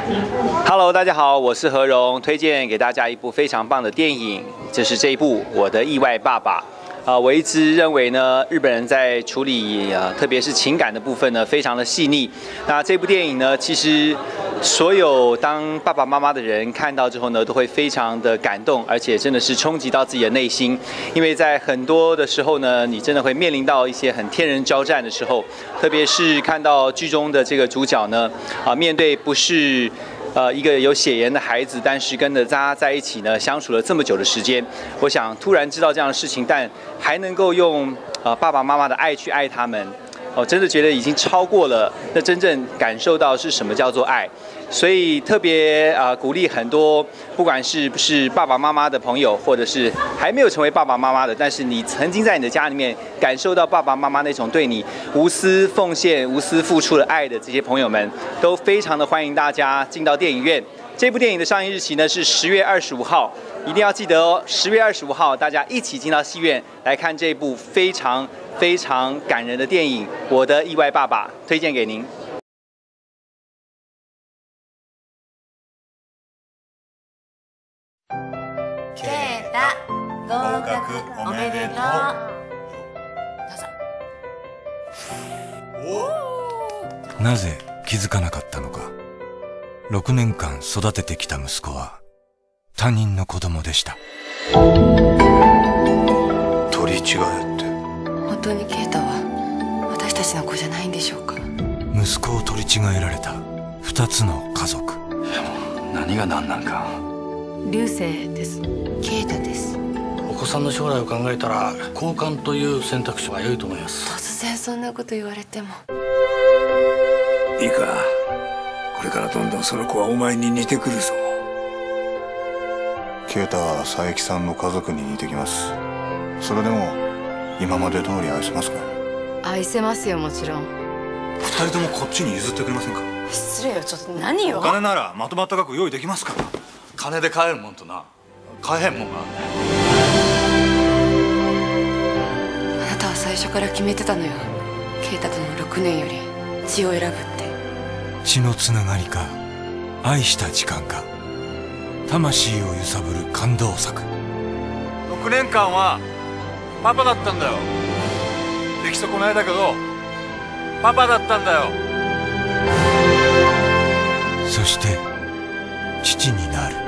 Hello， 大家好，我是何荣，推荐给大家一部非常棒的电影，就是这一部《我的意外爸爸》。我一直认为呢，日本人在处理特别是情感的部分呢，非常的细腻。那这部电影呢，其实所有当爸爸妈妈的人看到之后呢，都会非常的感动，而且真的是冲击到自己的内心。因为在很多的时候呢，你真的会面临到一些很天人交战的时候，特别是看到剧中的这个主角呢，面对不是一个有血缘的孩子，但是跟着他在一起呢，相处了这么久的时间，我想突然知道这样的事情，但还能够用爸爸妈妈的爱去爱他们，真的觉得已经超过了那真正感受到是什么叫做爱。所以特别鼓励很多，不管是不是爸爸妈妈的朋友，或者是还没有成为爸爸妈妈的，但是你曾经在你的家里面感受到爸爸妈妈那种对你无私奉献、无私付出的爱的这些朋友们，都非常的欢迎大家进到电影院。这部电影的上映日期呢是10月25号，一定要记得哦，10月25号大家一起进到戏院来看这部非常非常感人的电影《我的意外爸爸》，推荐给您。 ケイタ、合格おめでとう。どうぞ。 なぜ気づかなかったのか。6年間育ててきた息子は他人の子供でした。 取り違えって。 本当にケイタは私たちの子じゃないんでしょうか。 息子を取り違えられた2つの家族。 でも何が何なんか。 流星です。ケイタです。 お子さんの将来を考えたら交換という選択肢は良いと思います。 突然そんなこと言われても。 いいか、これからどんどんその子はお前に似てくるぞ。 ケイタは佐伯さんの家族に似てきます。それでも今まで通り愛せますか。 愛せますよ、もちろん。 2人ともこっちに譲ってくれませんか。 失礼よ、ちょっと何よ。 お金ならまとまった額用意できますから。 金で買えるもんとな、買えへんもんがあるね。 あなたは最初から決めてたのよ。ケイタとの6年より血を選ぶって。 血のつながりか、愛した時間か、魂を揺さぶる感動作。 6年間はパパだったんだよ。出来損ないだけどパパだったんだよ。 そして父になる。